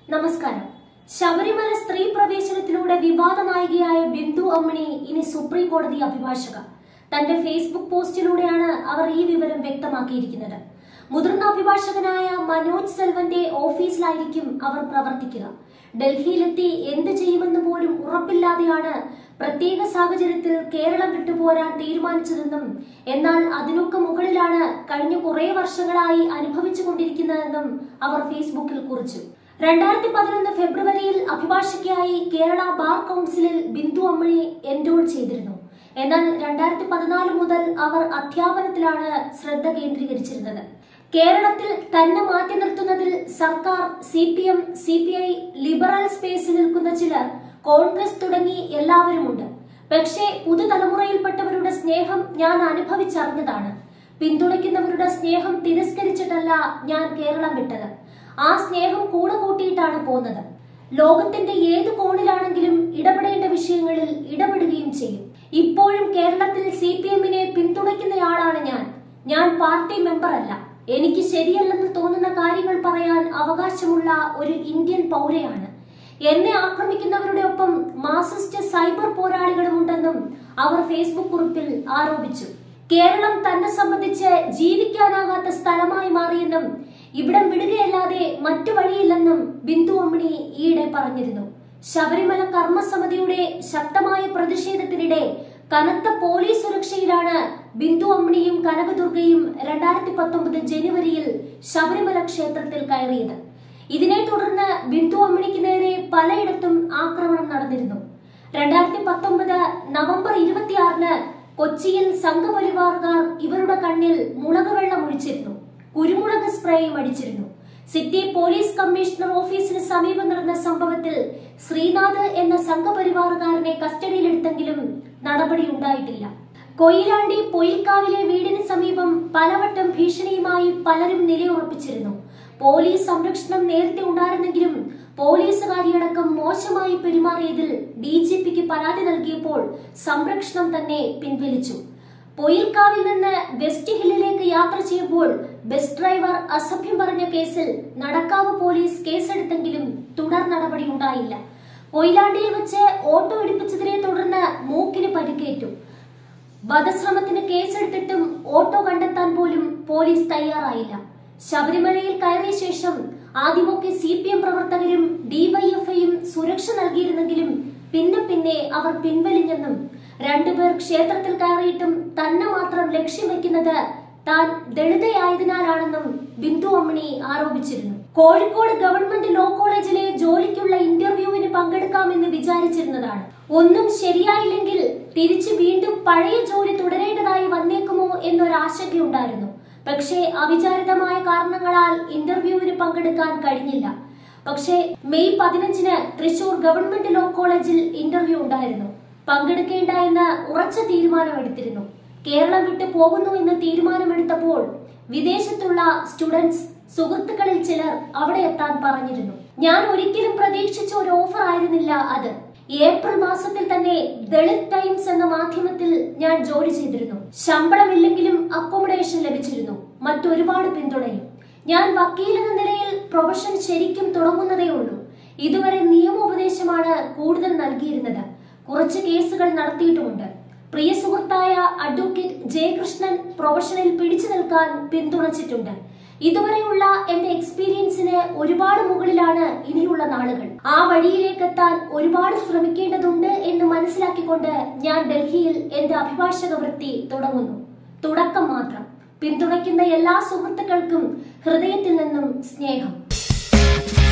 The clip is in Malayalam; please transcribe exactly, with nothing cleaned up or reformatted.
നമസ്കാരം. ശബരിമല സ്ത്രീ പ്രവേശനത്തിലൂടെ വിവാദ നായികയായ ബിന്ദു അമ്മിണി ഇനി സുപ്രീം കോടതി അഭിഭാഷക. തന്റെ ഫേസ്ബുക്ക് പോസ്റ്റിലൂടെയാണ് അവർ ഈ വിവരം വ്യക്തമാക്കിയിരിക്കുന്നത്. മുതിർന്ന അഭിഭാഷകനായ മനോജ് സെൽവന്റെ ഓഫീസിലായിരിക്കും അവർ പ്രവർത്തിക്കുക. ഡൽഹിയിലെത്തി എന്ത് ചെയ്യുമെന്ന് പോലും ഉറപ്പില്ലാതെയാണ് പ്രത്യേക സാഹചര്യത്തിൽ കേരളം വിട്ടുപോരാൻ തീരുമാനിച്ചതെന്നും എന്നാൽ അതിനൊക്കെ മുകളിലാണ് കഴിഞ്ഞ കുറെ വർഷങ്ങളായി അനുഭവിച്ചുകൊണ്ടിരിക്കുന്നതെന്നും അവർ ഫേസ്ബുക്കിൽ കുറിച്ചു. രണ്ടായിരത്തി പതിനൊന്ന് ഫെബ്രുവരിയിൽ അഭിഭാഷകയായി കേരള ബാർ കൌൺസിലിൽ ബിന്ദു അമ്മിണി എൻറോൾ ചെയ്തിരുന്നു. എന്നാൽ രണ്ടായിരത്തി പതിനാല് മുതൽ അവർ അധ്യാപനത്തിലാണ് ശ്രദ്ധ കേന്ദ്രീകരിച്ചിരുന്നത്. കേരളത്തിൽ തന്നെ മാറ്റി നിർത്തുന്നതിൽ സർക്കാർ, C P M, C P I, liberal സ്പേസിൽ നിൽക്കുന്ന ചിലർ, കോൺഗ്രസ് തുടങ്ങി എല്ലാവരുമുണ്ട്. പക്ഷേ പുതുതലമുറയിൽപ്പെട്ടവരുടെ സ്നേഹം ഞാൻ അനുഭവിച്ചറിഞ്ഞതാണ്. പിന്തുണയ്ക്കുന്നവരുടെ സ്നേഹം തിരസ്കരിച്ചിട്ടല്ല ഞാൻ കേരളം വിട്ടത്. ആ സ്നേഹം കൂടെ കൂട്ടിയിട്ടാണ് പോകുന്നത്. ലോകത്തിന്റെ ഏത് കോണിലാണെങ്കിലും ഇടപെടേണ്ട വിഷയങ്ങളിൽ ഇടപെടുകയും ചെയ്യും. ഇപ്പോഴും കേരളത്തിൽ സി പി എമ്മിനെ പിന്തുണയ്ക്കുന്നയാളാണ് ഞാൻ. ഞാൻ പാർട്ടി മെമ്പർ അല്ല. എനിക്ക് ശരിയല്ലെന്ന് തോന്നുന്ന കാര്യങ്ങൾ പറയാൻ അവകാശമുള്ള ഒരു ഇന്ത്യൻ പൗരയാണ്. എന്നെ ആക്രമിക്കുന്നവരുടെ ഒപ്പം മാർക്സിസ്റ്റ് സൈബർ പോരാളികളുമുണ്ടെന്നും അവർ ഫേസ്ബുക്ക് കുറിപ്പിൽ ആരോപിച്ചു. കേരളം തന്നെ സംബന്ധിച്ച് ജീവിക്കാനാകാത്ത സ്ഥലമായി മാറിയെന്നും ഇവിടം വിടുകയല്ലാതെ മറ്റു വഴിയില്ലെന്നും ബിന്ദു അമ്മിണി ഈയിടെ പറഞ്ഞിരുന്നു. ശബരിമല കർമ്മസമിതിയുടെ ശക്തമായ പ്രതിഷേധത്തിനിടെ കനത്ത പോലീസ് സുരക്ഷയിലാണ് ബിന്ദു അമ്മിണിയും കനകദുർഗയും രണ്ടായിരത്തി പത്തൊമ്പത് ജനുവരിയിൽ ശബരിമല ക്ഷേത്രത്തിൽ കയറിയത്. ഇതിനെ തുടർന്ന് ബിന്ദു അമ്മിണിക്ക് നേരെ പലയിടത്തും ആക്രമണം നടന്നിരുന്നു. രണ്ടായിരത്തി പത്തൊമ്പത് നവംബർ ഇരുപത്തിയാറിന് കൊച്ചിയിൽ സംഘപരിവാറുകാർ ഇവരുടെ കണ്ണിൽ മുളക് വെള്ളം ഒഴിച്ചിരുന്നു. കുരുമുളക് സ്പ്രേയും അടിച്ചിരുന്നു. സിറ്റി പോലീസ് കമ്മീഷണർ ഓഫീസിന് സമീപം നടന്ന സംഭവത്തിൽ ശ്രീനാഥ് എന്ന സംഘപരിവാറുകാരനെ കസ്റ്റഡിയിലെടുത്തെങ്കിലും നടപടി ഉണ്ടായിട്ടില്ല. കൊയിലാണ്ടി പൊയിൽക്കാവിലെ വീടിന് സമീപം പലവട്ടം ഭീഷണിയുമായി പലരും നിലയുറപ്പിച്ചിരുന്നു. പോലീസ് സംരക്ഷണം നേരത്തെ ഉണ്ടായിരുന്നെങ്കിലും പോലീസുകാരിയടക്കം മോശമായി പെരുമാറിയതിൽ ഡി ജി പിക്ക് പരാതി നൽകിയപ്പോൾ സംരക്ഷണം തന്നെ പിൻവലിച്ചു. പൊയിൽക്കാവിൽ നിന്ന് വെസ്റ്റ് ഹില്ലിലേക്ക് യാത്ര ചെയ്യുമ്പോൾ ബസ് ഡ്രൈവർ അസഭ്യം പറഞ്ഞ കേസിൽ നടക്കാവ് പോലീസ് കേസെടുത്തെങ്കിലും തുടർ നടപടി ഉണ്ടായില്ല. കൊയിലാണ്ടിയിൽ വെച്ച് ഓട്ടോ ഇടിപ്പിച്ചതിനെ തുടർന്ന് മൂക്കിന് പരിക്കേറ്റു. വധശ്രമത്തിന് കേസെടുത്തിട്ടും ഓട്ടോ കണ്ടെത്താൻ പോലും പോലീസ് തയ്യാറായില്ല. ശബരിമലയിൽ കയറിയ ശേഷം ആദ്യമൊക്കെ സി പി എം പ്രവർത്തകരും ഡിവൈഎഫ്ഐയും സുരക്ഷ നൽകിയിരുന്നെങ്കിലും പിന്നെ പിന്നെ അവർ പിൻവലിഞ്ഞെന്നും രണ്ടുപേർ ക്ഷേത്രത്തിൽ കയറിയിട്ടും തന്നെ മാത്രം ലക്ഷ്യം വെക്കുന്നത് താൻ ദളിതയായതിനാലാണെന്നും ബിന്ദു അമ്മിണി ആരോപിച്ചിരുന്നു. കോഴിക്കോട് ഗവൺമെന്റ് ലോ കോളേജിലെ ജോലിക്കുള്ള ഇന്റർവ്യൂവിന് പങ്കെടുക്കാമെന്ന് വിചാരിച്ചിരുന്നതാണ്. ഒന്നും ശരിയായില്ലെങ്കിൽ തിരിച്ചു വീണ്ടും പഴയ ജോലി തുടരേണ്ടതായി വന്നേക്കുമോ എന്നൊരാശങ്കയുണ്ടായിരുന്നു. പക്ഷേ അവിചാരിതമായ കാരണങ്ങളാൽ ഇന്റർവ്യൂവിന് പങ്കെടുക്കാൻ കഴിഞ്ഞില്ല. പക്ഷേ മെയ് പതിനഞ്ചിന് തൃശൂർ ഗവൺമെന്റ് ലോ കോളേജിൽ ഇന്റർവ്യൂ ഉണ്ടായിരുന്നു. പങ്കെടുക്കേണ്ട എന്ന് ഉറച്ച തീരുമാനമെടുത്തിരുന്നു. കേരളം വിട്ടു പോകുന്നു എന്ന് തീരുമാനമെടുത്തപ്പോൾ വിദേശത്തുള്ള സ്റ്റുഡൻസ് സുഹൃത്തുക്കളിൽ ചിലർ അവിടെ എത്താൻ പറഞ്ഞിരുന്നു. ഞാൻ ഒരിക്കലും പ്രതീക്ഷിച്ച ഒരു ഓഫർ ആയിരുന്നില്ല അത്. ഏപ്രിൽ മാസത്തിൽ തന്നെ ദളിത് ടൈംസ് എന്ന മാധ്യമത്തിൽ ഞാൻ ജോലി ചെയ്തിരുന്നു. ശമ്പളമില്ലെങ്കിലും അക്കോമഡേഷൻ ലഭിച്ചിരുന്നു. മറ്റൊരുപാട് പിന്തുണയും. ഞാൻ വക്കീൽ എന്ന നിലയിൽ പ്രൊഫഷൻ ശരിക്കും തുടങ്ങുന്നതേ ഉള്ളൂ. ഇതുവരെ നിയമോപദേശമാണ് കൂടുതൽ നൽകിയിരുന്നത്. കുറച്ച് കേസുകൾ നടത്തിയിട്ടുമുണ്ട്. പ്രിയ സുഹൃത്തായ അഡ്വക്കേറ്റ് ജയകൃഷ്ണൻ പ്രൊഫഷനിൽ പിടിച്ചു നിൽക്കാൻ പിന്തുണച്ചിട്ടുണ്ട്. ഇതുവരെയുള്ള എന്റെ എക്സ്പീരിയൻസിന് ഒരുപാട് മുകളിലാണ് ഇനിയുള്ള നാളുകൾ. ആ വഴിയിലേക്ക് എത്താൻ ഒരുപാട് ശ്രമിക്കേണ്ടതുണ്ട് എന്ന് മനസ്സിലാക്കിക്കൊണ്ട് ഞാൻ ഡൽഹിയിൽ എന്റെ അഭിഭാഷക വൃത്തി തുടങ്ങുന്നു. തുടക്കം മാത്രം. പിന്തുണയ്ക്കുന്ന എല്ലാ സുഹൃത്തുക്കൾക്കും ഹൃദയത്തിൽ നിന്നും സ്നേഹം.